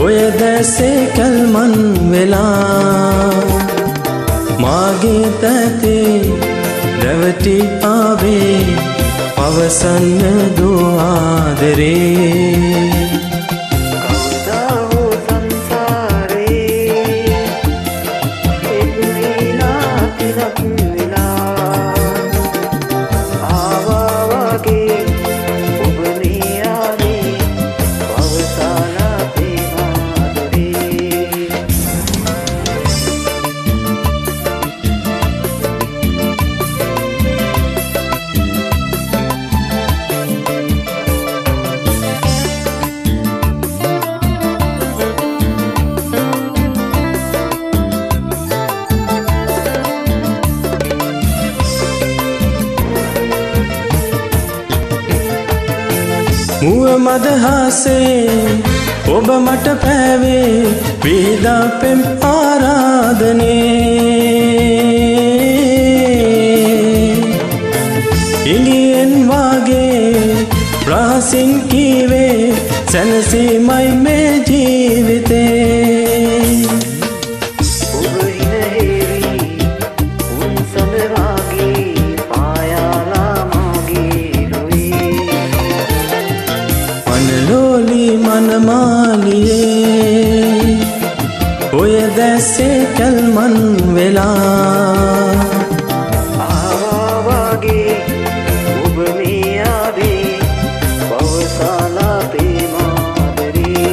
ඔය දැසේ කල්මන් වෙලා මාගේ තැතේ රැවටි ආවේ පවසන්න දෝ ආදරේ මුව මදහසේ ඔබ මට පෑවේ වේදා පෙම් ආරාධනේ ඉලියෙන් වාගේ රහසින් කීවේ සැනසීමයි මේ ජීවිතේ මනමාලියේ ඔය දැසේ කල්මන් වෙලා ආවාගේ ඔබ මේ ආවේ පවසලා ප්‍රේමාදරේ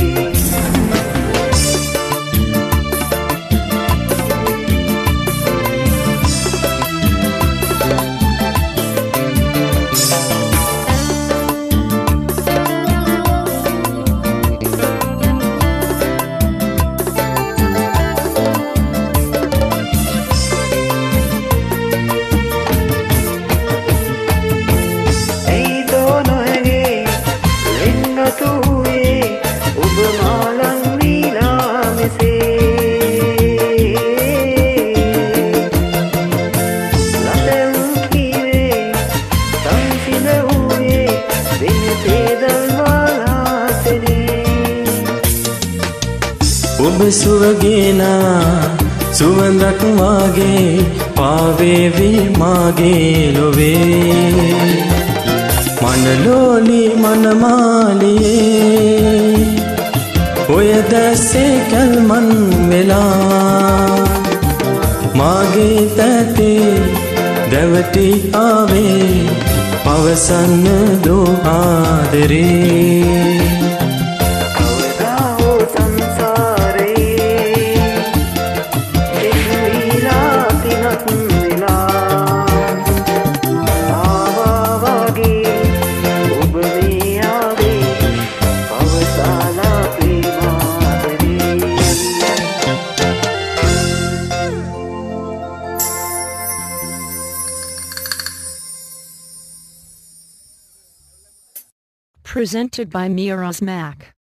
ඔබ සුවගේනා සුවඳක් වාගේ පාවේවි මාගේ ලොවේ මනලෝලි මනමාලියේ ඔය දැසේ කල්මන් වෙලා මාගේ තැතේ දැවටි ආවේ පවසන්න දෝ ආදරේ Presented by Miraz Mac.